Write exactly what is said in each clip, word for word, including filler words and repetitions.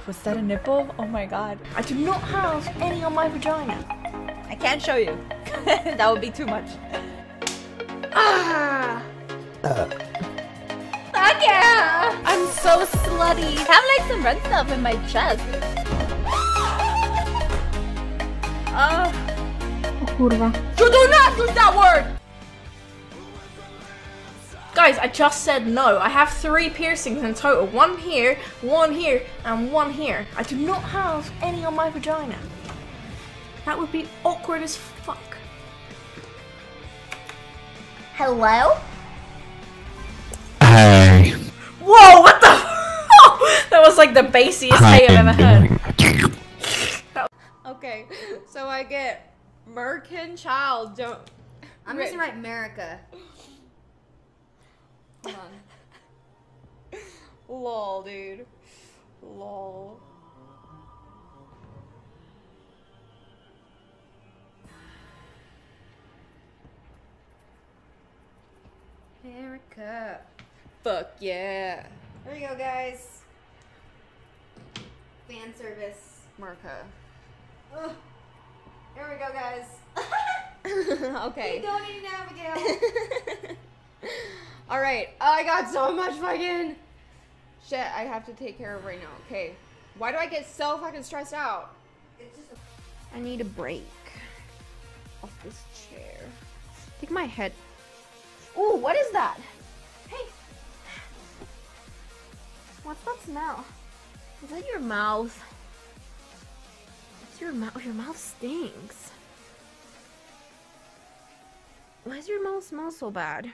Was that a nipple? Oh my god. I do not have any on my vagina. I can't show you. That would be too much. Ah! Uh. Yeah! I'm so slutty. I have like some red stuff in my chest. Uh, O kurwa. You do not use that word! Guys, I just said no. I have three piercings in total. One here, one here, and one here. I do not have any on my vagina. That would be awkward as fuck. Hello? Hey. Whoa, what the f- That was like the bassiest hey I've ever heard. Okay, so I get Merkin Child. Don't. I'm just gonna write America. Hold on. Lol, dude. Lol. America. Fuck yeah. There you go, guys. Fan service. America. Ugh. There we go, guys. Okay. You don't need Abigail. Alright. I got so much fucking shit I have to take care of right now. Okay. Why do I get so fucking stressed out? It's just a I need a break off this chair. I think my head. Ooh, what is that? Hey. What's that smell? Is that your mouth? What's your mouth? Your mouth stinks. Why does your mouth smell so bad?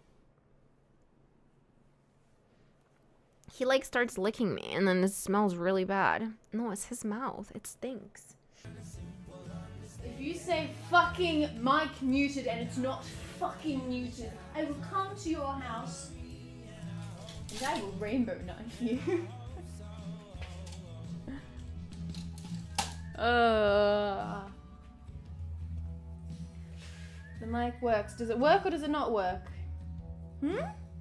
He like starts licking me and then it smells really bad. No, it's his mouth. It stinks. If you say fucking mic muted and it's not fucking muted, I will come to your house and I will rainbow knife you. uh, the mic works. Does it work or does it not work? Hmm?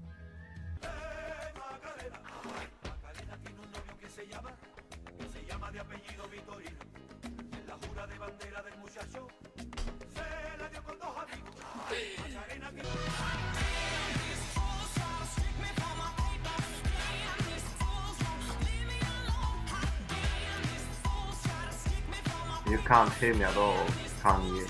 You can't hear me at all, can you?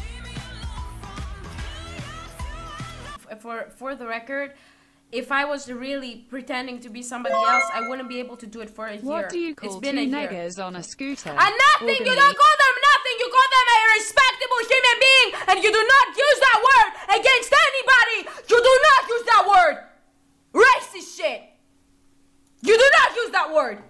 For for the record, if I was really pretending to be somebody else, I wouldn't be able to do it for a year. What do you call it's been two a year. neggers on a scooter? And nothing! You don't call them nothing! You call them a respectable human being! And you do not use that word against anybody! You do not use that word! Racist shit! You do not use that word!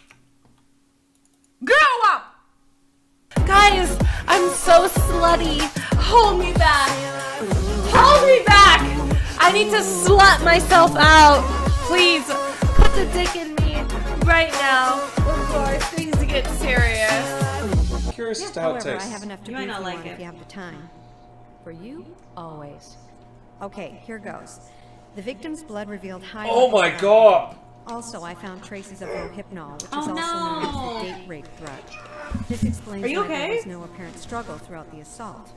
Grow up! Guys, I'm so slutty. Hold me back. Hold me back. I need to slut myself out. Please, put the dick in me right now before things get serious. Curious as to how it However, I tastes. have enough to You might brief not you like on it. if you have the time. For you, always. Okay, here goes. The victim's blood revealed high Oh levels my of god! Also, I found traces of rohypnol, which is Oh, also known no. as the date rape drug. This explains Are you why there okay? was no apparent struggle throughout the assault.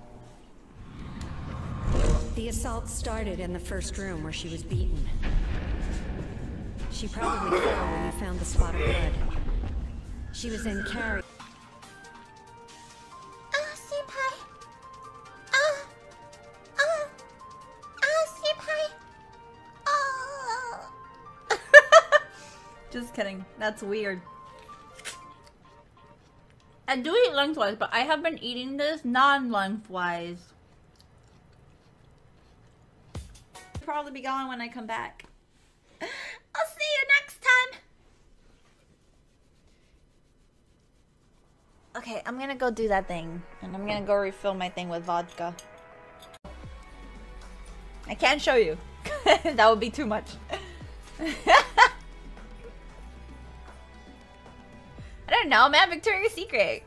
The assault started in the first room where she was beaten. She probably fell when you found the spot of blood. She was then carried. Just kidding. That's weird. I do eat lengthwise, but I have been eating this non-lengthwise. I'll probably be gone when I come back. I'll see you next time. Okay, I'm gonna go do that thing. And I'm gonna go refill my thing with vodka. I can't show you. That would be too much. I don't know, man. Victoria's Secret.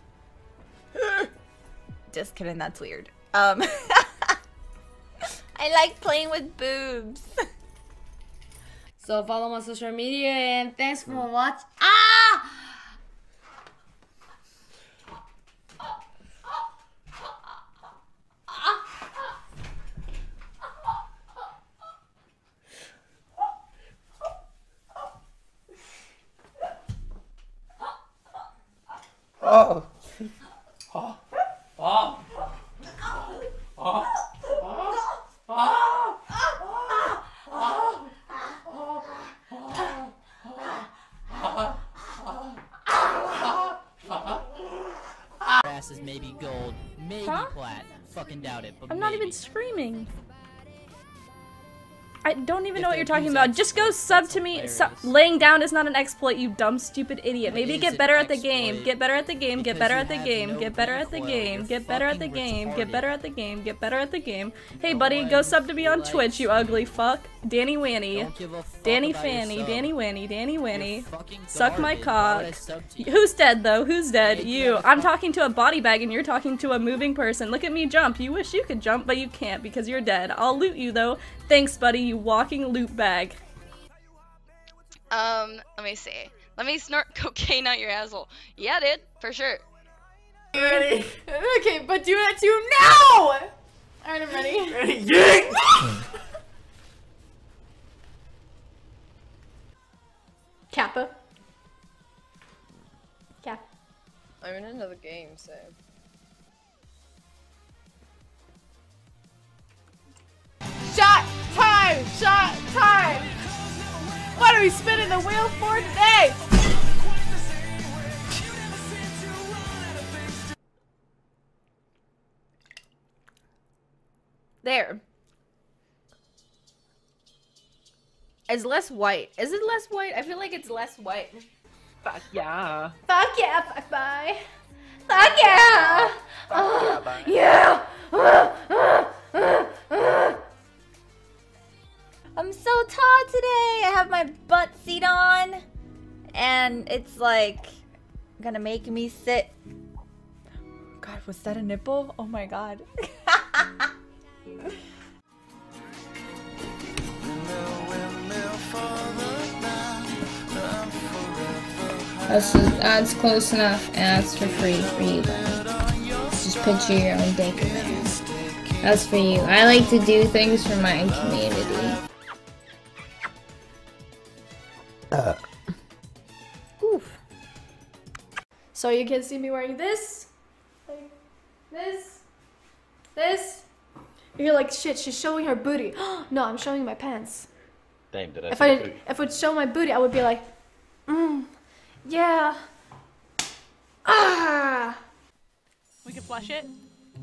Just kidding. That's weird. Um, I like playing with boobs. So follow my social media and thanks for watching. Ah! Oh. Oh. Oh. Oh. Ass is maybe gold, maybe Huh? plat. Fucking doubt it, but I'm not maybe. even screaming. I don't even If know what they you're talking abuse about. Just go exploits, sub that's to me. Su hilarious. laying down is not an exploit, you dumb, stupid idiot. Maybe It get is better an at the game. exploit Get better at the game. Get because better you at the have game. no Get better at the recoil. game. You're Get better at the fucking game. Get retarded. better at the game. Get better at the game. Hey, No buddy, go one sub to me on likes- Twitch, you ugly fuck. Danny Wanny. Don't give a fuck Danny about Fanny. your sub. Danny Wanny. Danny You're Wanny. fucking Suck my garbage. Why cock. would I sub to you? Who's dead though? Who's dead? Yeah, you You. have a I'm fuck- talking to a body bag and you're talking to a moving person. Look at me jump. You wish you could jump, but you can't because you're dead. I'll loot you though. Thanks, buddy, you walking loot bag. Um, let me see. Let me snort cocaine out your asshole. Yeah, dude, for sure. Ready? Okay, but do that too now! Alright, I'm ready. Yeah. Kappa. Cap. I'm in another game, so. Shot time! Shot time! What are we spinning the wheel for today? There. It's less white. Is it less white? I feel like it's less white. Fuck yeah. Fuck yeah, bye bye. Fuck yeah! Fuck yeah, bye. Yeah! I'm so tall today. I have my butt seat on, and it's like gonna make me sit. God, was that a nipple? Oh my god. That's just, that's close enough, and that's for free for you guys. Just picture your own dick in there. That's for you. I like to do things for my community. Uh. Oof. So you can see me wearing this, like this, this. You're like, shit, she's showing her booty. No, I'm showing my pants. Damn, did I If I did, if it would show my booty, I would be like, mm, yeah. Ah. We can flush it.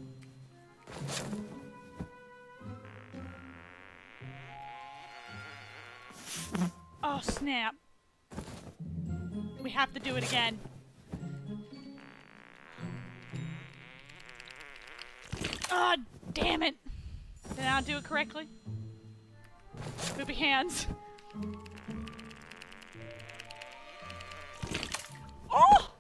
Oh snap. We have to do it again. Oh damn it. Did I not do it correctly? Poopy hands. Oh!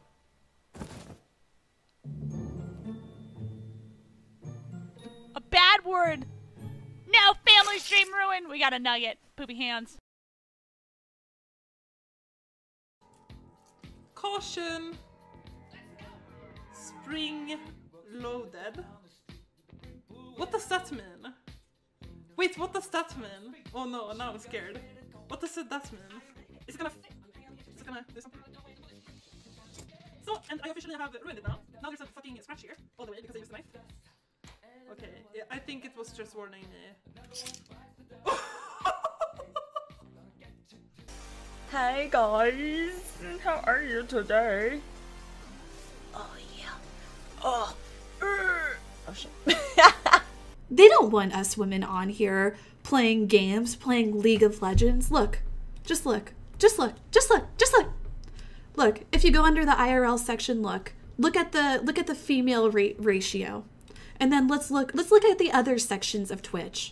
A bad word. No, family stream ruined. We got a nugget. Poopy hands. Caution. Spring loaded. What does that mean? Wait, what does that mean? Oh no, now I'm scared. What does that mean? Is it gonna... Is it gonna do something? So, and I officially have ruined it now. Now there's a fucking scratch here, all the way, because I used the knife. Okay, yeah, I think it was just warning me. Hi guys, how are you today? Oh yeah. Oh. Oh shit. They don't want us women on here playing games, playing League of Legends. Look, just look, just look, just look, just look. Look, if you go under the I R L section, look, look at the look at the female rate ratio, and then let's look let's look at the other sections of Twitch.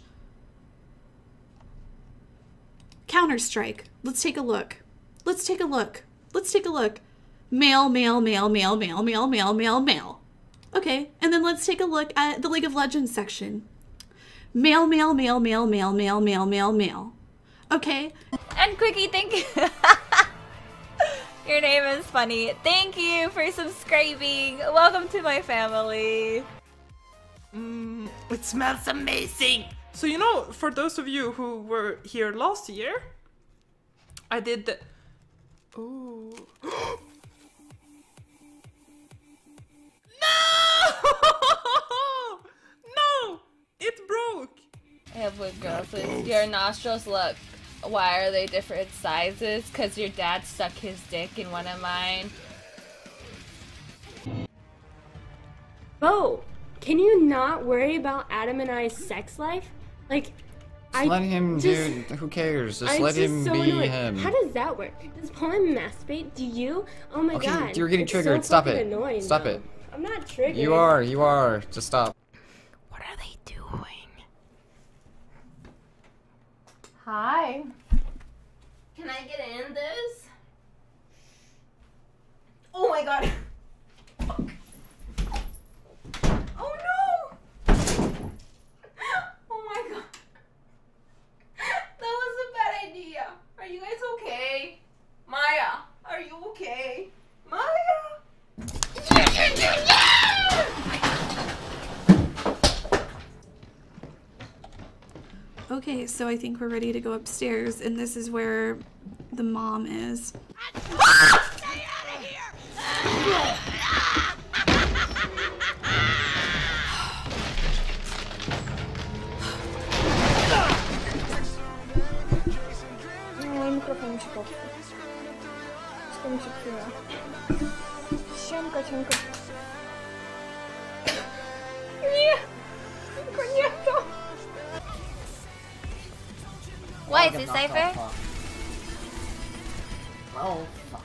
Counter-Strike. Let's take a look. Let's take a look. Let's take a look. Male, male, male, male, male, male, male, male, male. Okay, and then let's take a look at the League of Legends section. Male, male, male, male, male, male, male, male, male. Okay. And Quickie, thank you. Your name is funny. Thank you for subscribing. Welcome to my family. Mmm, it smells amazing. So you know, for those of you who were here last year, I did the... Ooh. I have with girls. Your nostrils look. Why are they different sizes? Because your dad stuck his dick in one of mine. Bo, can you not worry about Adam and I's sex life? Like, Just I let him, just, dude. Who cares? Just I'm let just him so be annoyed. him. How does that work? Does Paulin masturbate? Do you? Oh my Okay, god. you're getting it's triggered. So Stop fucking it. Annoying, Stop though. it. I'm not triggered. You are. You are. Just stop. What are they doing? Hi. Can I get in this? Oh my god. Fuck. Oh no! Oh my god. That was a bad idea. Are you guys okay? Maya, are you okay? Maya! Okay, so I think we're ready to go upstairs, and this is where the mom is. Stay out of here! No, mikrofon mi się popsuł. Wszystko mi się psuło. Siemka, cienko. Nie! Tylko nie to! Why is it Cypher? Oh, fuck.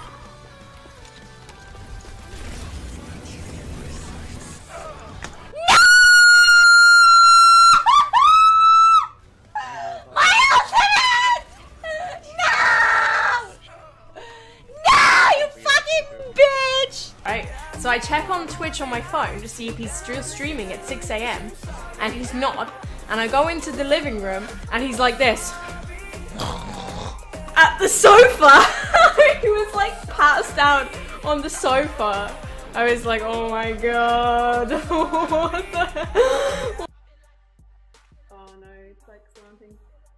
My ultimate! No! No, you fucking bitch! Right, so I check on Twitch on my phone to see if he's still streaming at six A M and he's not. And I go into the living room and he's like this. At the sofa! He was like passed out on the sofa. I was like, oh my god. What the hell? Oh no, it's like something.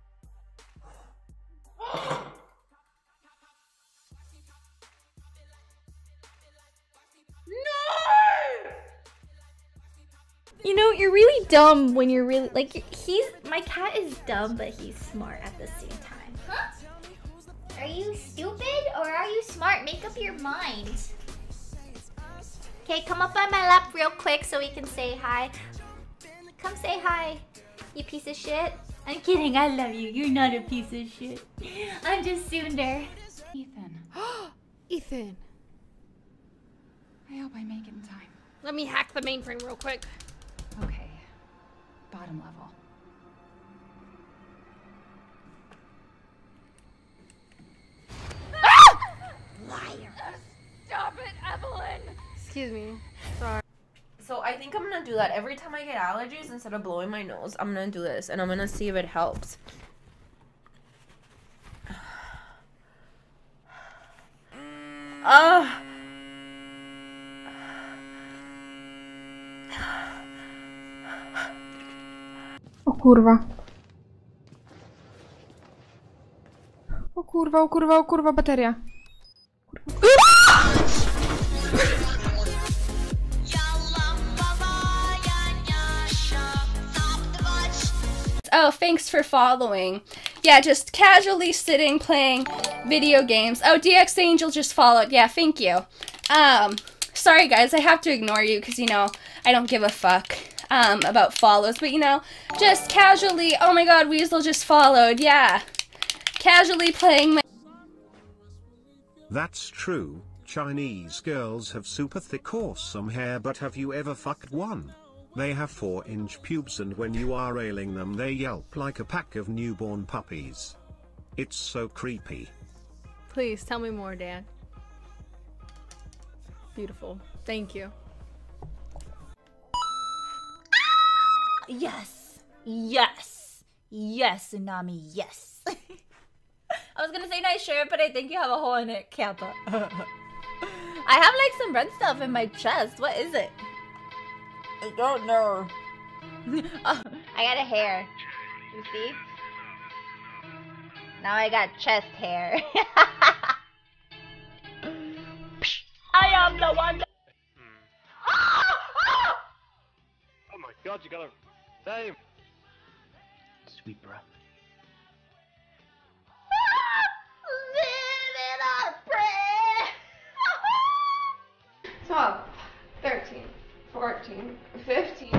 You know, you're really dumb when you're really like he's my cat is dumb, but he's smart at the same time. Huh? Are you stupid or are you smart? Make up your mind. Okay, come up on my lap real quick so we can say hi. Come say hi, you piece of shit. I'm kidding, I love you. You're not a piece of shit. I'm just Sunder. Ethan. Ethan. I hope I make it in time. Let me hack the mainframe real quick. Okay. Bottom level. Liar. Stop it, Evelyn. Excuse me. Sorry. So I think I'm gonna do that every time I get allergies. Instead of blowing my nose, I'm gonna do this and I'm gonna see if it helps. Ah. O kurwa. O kurwa, o kurwa, o kurwa, bateria. Oh, thanks for following. Yeah, just casually sitting playing video games. Oh, D X Angel just followed. Yeah, thank you. Um, sorry guys, I have to ignore you because, you know, I don't give a fuck um, about follows. But, you know, just casually, oh my god, Weasel just followed. Yeah, casually playing my... That's true. Chinese girls have super thick awesome hair, but have you ever fucked one? They have four inch pubes and when you are ailing them they yelp like a pack of newborn puppies. It's so creepy. Please tell me more, Dad. Beautiful. Thank you. Yes. Yes. Yes, Tsunami, yes. I was gonna say nice shirt, but I think you have a hole in it, Kappa. I have like some red stuff in my chest. What is it? I don't know. Oh, I got a hair. You see? Now I got chest hair. I am the one. That... Oh my god, you got a same. Sweet breath. twelve, thirteen, fourteen, fifteen.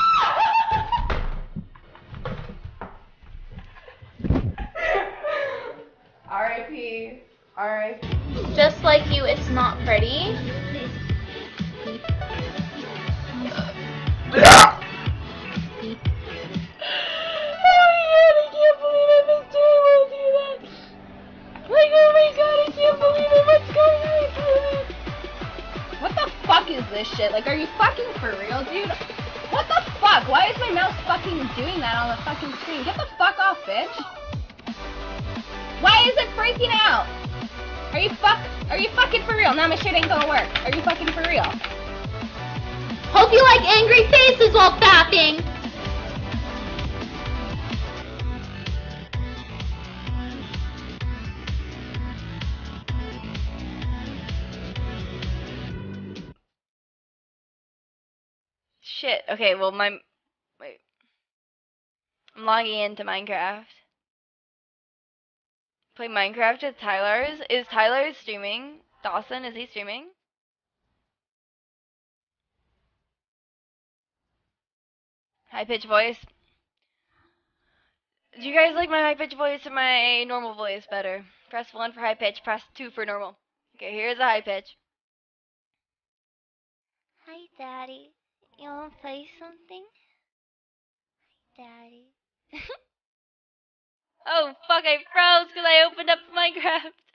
R I P. R I P. Just like you, it's not pretty. What the fuck is this shit? Like, are you fucking for real, dude? What the fuck? Why is my mouse fucking doing that on the fucking screen? Get the fuck off, bitch. Why is it freaking out? Are you fuck? Are you fucking for real? Now my shit ain't gonna work. Are you fucking for real? Hope you like angry faces while fapping. Shit. Okay, well my wait. I'm logging into Minecraft. Play Minecraft with Tyler's. Is Tyler streaming? Dawson, is he streaming? High pitched voice. Do you guys like my high pitched voice or my normal voice better? Press one for high pitch, press two for normal. Okay, here's a high pitch. Hi, Daddy. You wanna play something? Daddy. Oh fuck, I froze because I opened up Minecraft.